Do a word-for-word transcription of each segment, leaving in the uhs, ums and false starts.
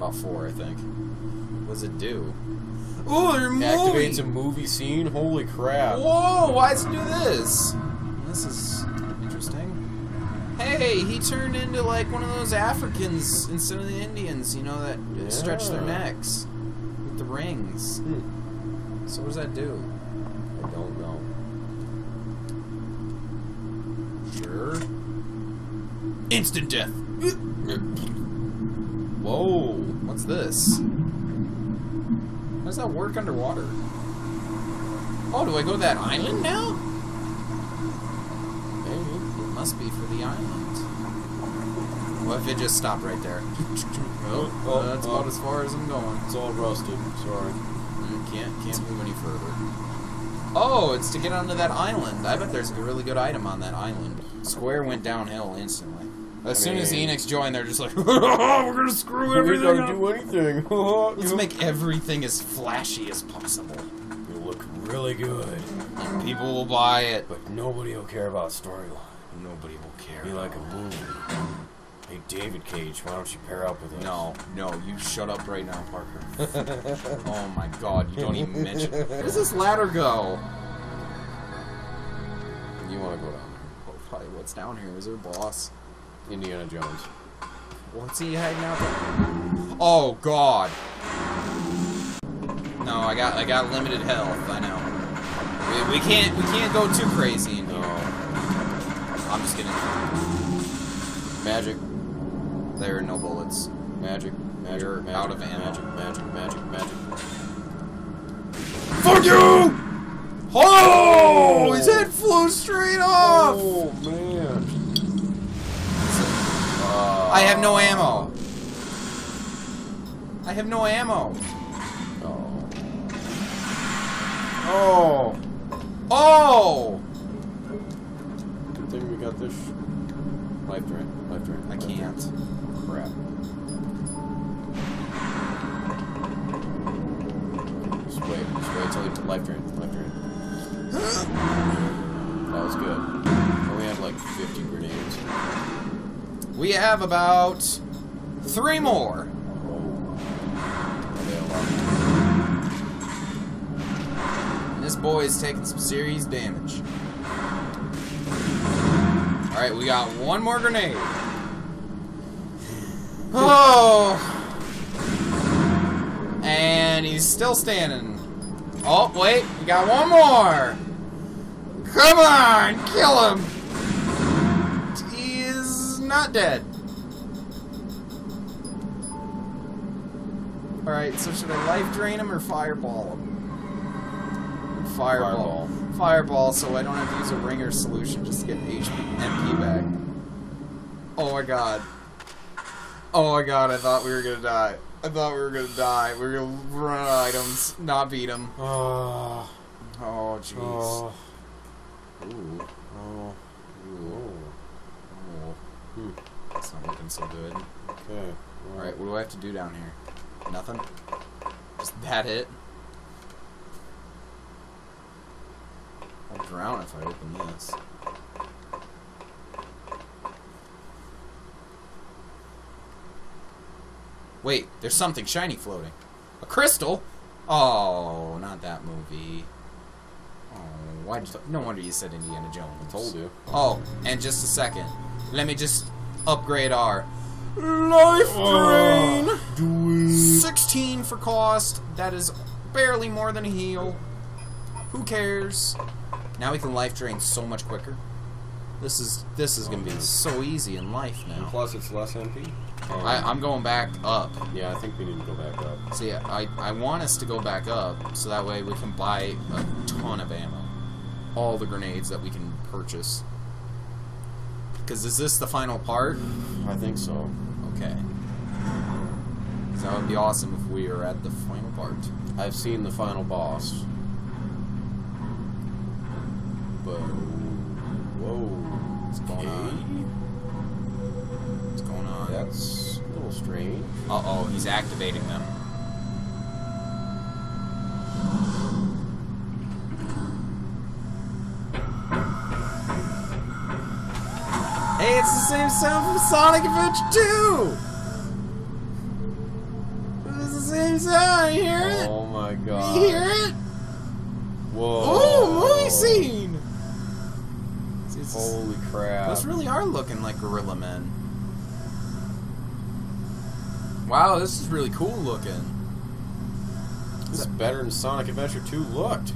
about four, I think. What does it do? Oh, they're moving! Activates a movie scene? Holy crap. Whoa, why does it do this? This is interesting. Hey, he turned into like one of those Africans instead of the Indians, you know, that Yeah. stretch their necks with the rings. Hmm. So what does that do? I don't know. Sure. Instant death. Whoa. What's this? How does that work underwater? Oh, do I go to that island now? Maybe. It must be for the island. What if it just stopped right there? Well, Oh, that's oh. about as far as I'm going. It's all rusted. Sorry. You can't can't move any further. Oh, it's to get onto that island. I bet there's a really good item on that island. Square went downhill instantly. As soon as the Enix joined, they're just like, we're gonna screw everything We're up. gonna do anything. Let's make everything as flashy as possible. You look really good. And people will buy it. But nobody will care about storyline. Nobody will care. Be like a movie. Hey, David Cage, why don't you pair up with us? No, no, you shut up right now, Parker. Oh my god, you don't even mention. Where does this ladder go? You want to go down Oh, probably what's down here? Is there a boss? there. Indiana Jones. What's he hiding out there? Oh god. No, I got I got limited health. I know. We, we can't we can't go too crazy in here. No. I'm just kidding. Magic. There are no bullets. Magic. Magic. You're magic, out of ammo. Magic. Magic. Magic. Magic. Fuck you! Oh! His head flew straight off! Oh man. Uh, I have no ammo. I have no ammo. Oh. Oh. Oh! Good thing we got this. Sh life drain. Life drain. I can't. Crap. Just wait. Just wait till you life drain. Life drain. That was good. We have like fifty grenades. We have about three more. And this boy is taking some serious damage. Alright, we got one more grenade. Oh! And he's still standing. Oh, wait, we got one more! Come on, kill him! He is not dead. Alright, so should I life drain him or fireball him? Fireball. Fireball, fireball so I don't have to use a ringer solution just to get H P, M P back. Oh my god. Oh my god, I thought we were gonna die. I thought we were gonna die. We were gonna run out of items, not beat him. Oh. Oh, jeez. Oh. Ooh. Oh. Ooh. Oh. Hmm. That's not looking so good. Okay. Alright, what do I have to do down here? Nothing? Just that it? I'll drown if I open this. Wait, there's something shiny floating. A crystal? Oh, not that movie. Oh, why did you, no wonder you said Indiana Jones. I told you. Oh, and just a second. Let me just upgrade our life drain. Oh, do it. sixteen for cost. That is barely more than a heal. Who cares? Now we can life drain so much quicker. This is this is gonna be so easy in life And now. plus, it's less M P. Um, I, I'm going back up. yeah, I think we need to go back up. See, I I want us to go back up so that way we can buy a ton of ammo, all the grenades that we can purchase. Because is this the final part? I think so. Okay. Because that would be awesome if we are at the final part. I've seen the final boss. But whoa, What's going on? What's going on? That's a little strange. Uh oh, he's activating them. Hey, it's the same sound from Sonic Adventure two! Is that, you hear it? Oh my god. You hear it? Whoa. Oh, movie scene! It's, Holy crap. those really are looking like Gorilla Men. Wow, this is really cool looking. This is better than Sonic Adventure two looked.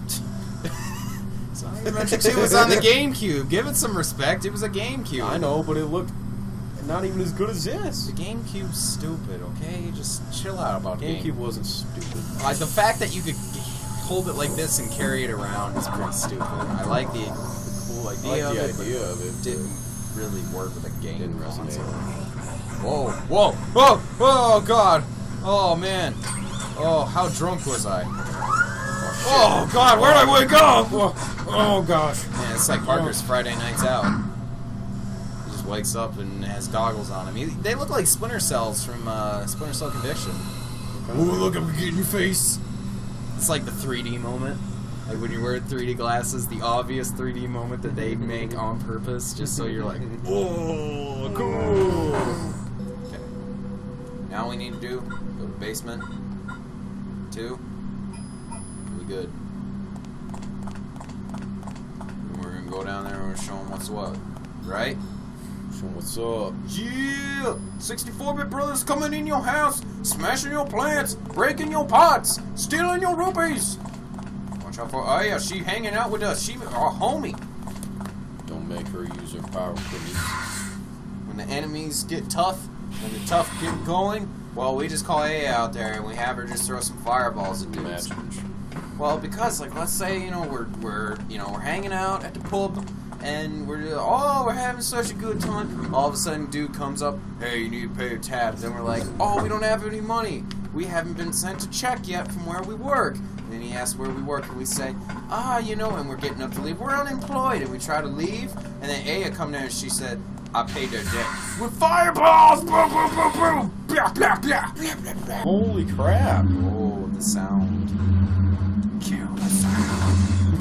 Sonic Adventure two was on the GameCube. Give it some respect. It was a GameCube. I know, but it looked not even as good as this. The GameCube's stupid, okay? Just chill out about GameCube Game. wasn't stupid. Uh, the fact that you could hold it like this and carry it around is pretty stupid. I like the, the cool I idea like the of it, idea of it. but didn't really work with a game Didn't resonate. console. Whoa, whoa, whoa, oh god, oh man, oh how drunk was I? Oh god, where'd I wake up? Oh gosh. Man, it's like Parker's Friday nights out. He just wakes up and has goggles on him. He, they look like Splinter Cells from uh, Splinter Cell Conviction. Oh, look, I'm getting your face. It's like the three D moment. Like when you wear three D glasses, the obvious three D moment that they make on purpose, just so you're like, whoa, cool. Okay. Now all we need to do, go to basement. Two. We good. And we're gonna go down there and we're show them what's what. Right? So what's up? Yeah! sixty-four bit brothers coming in your house, smashing your plants, breaking your pots, stealing your rupees. Watch out for... Oh yeah, she hanging out with us. She our homie. Don't make her use her power, please. When the enemies get tough, when the tough get going, well, we just call A out there and we have her just throw some fireballs at dudes. Match. Well, because, like, let's say, you know, we're, we're, you know, we're hanging out at the pub, and we're, oh, we're having such a good time. All of a sudden, dude comes up, hey, you need to pay your tabs. And we're like, oh, we don't have any money. We haven't been sent a check yet from where we work. And then he asks where we work, and we say, ah, you know, and we're getting up to leave. We're unemployed, and we try to leave. And then Aya come down, and she said, I paid their debt. With fireballs! Boom, boom, boom, boom! Blah, blah, blah, blah, blah, blah. Holy crap. Oh, the sound. Kill the sound.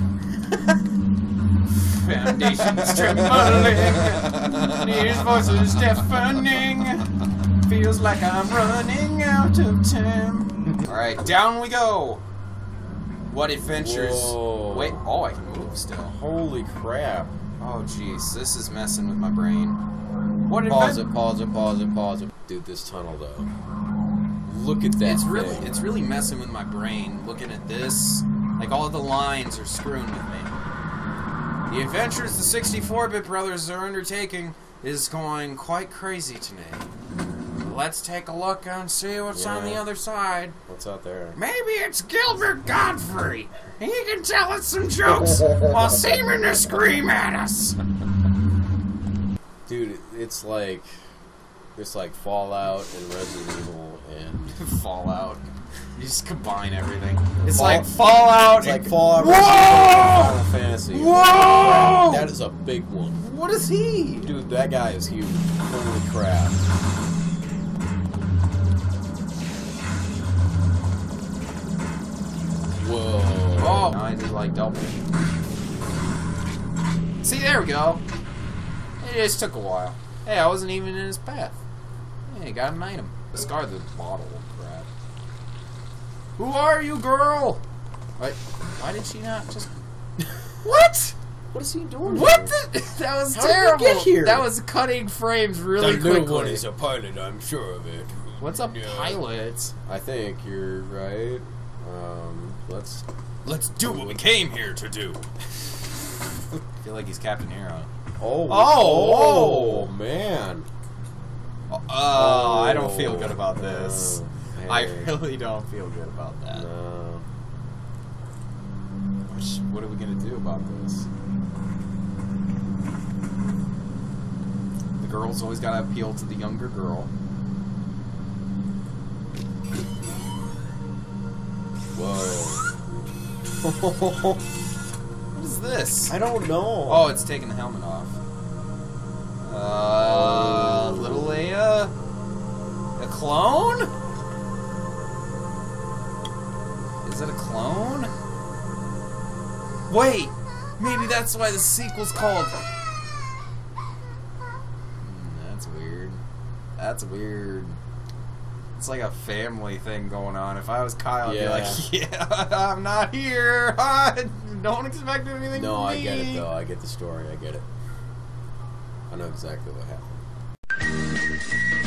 Foundations trembling. His voice is deafening. Feels like I'm running out of time. Alright, down we go. What adventures? Whoa. Wait, oh, I can move still. Holy crap. Oh, jeez, this is messing with my brain. What Pause advent- it, pause it, pause it, pause it. Dude, this tunnel though. Look at that It's really, thing. it's really messing with my brain. Looking at this, like all the lines are screwing with me. The adventures the sixty-four bit brothers are undertaking is going quite crazy today. Let's take a look and see what's Yeah. on the other side. What's out there? Maybe it's Gilbert Godfrey. He can tell us some jokes while seeming to scream at us. Dude, it's like it's like Fallout and Resident Evil and Fallout. You just combine everything. It's Fall- like Fallout. it's like Fallout Whoa! Resident Evil and Final Fantasy. Whoa! That is a big one. What is he? Dude, that guy is huge. Holy crap. Whoa. Oh, I did like double. See, there we go. It just took a while. Hey, I wasn't even in his path. Hey, got an item. Discard the bottle of crap. Who are you, girl? Wait, why did she not just... What? What is he doing? What here? the... That was How did we terrible. get here? That was cutting frames really the quickly. new one is a pilot, I'm sure of it. What's a Yeah. pilot? I think you're right. Um, let's... Let's do what we came here to do. I feel like he's Captain Hero. Oh, Oh, oh, man. Oh, oh, I don't feel good about this. Uh, I hey. really don't feel good about that. No. Which, what are we gonna do about this? The girl's always gotta appeal to the younger girl. Whoa. What is this? I don't know. Oh, it's taking the helmet off. Uh, little Leia? A clone? Is it a clone? Wait! Maybe that's why the sequel's called... Hmm, that's weird. That's weird. It's like a family thing going on. If I was Kyle, I'd Yeah. be like, yeah, I'm not here. Don't expect anything No, from I me. get it though. I get the story. I get it. I know exactly what happened.